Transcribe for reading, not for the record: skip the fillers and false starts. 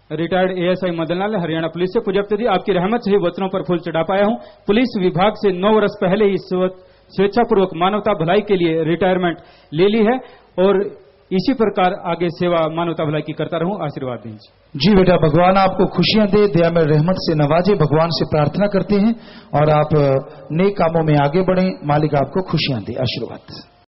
Retired ASI Madan Lal, Haryana police से। पूज्य जी, आपकी रहमत से ही वचनों पर फूल चढ़ा पाया हूं। पुलिस विभाग से 9 वर्ष पहले ही स्वेच्छापूर्वक मानवता भलाई के लिए रिटायरमेंट ले ली है और इसी प्रकार आगे सेवा मानवता भलाई की करता रहूं। आशीर्वाद दीजिए। जी बेटा, भगवान आपको खुशियां दे, दया में रहमत से नवाजे। भगवान से प्रार्थना करते हैं और आप नेक कामों में आगे बढ़ें, मालिक आपको खुशियां दे। आशीर्वाद।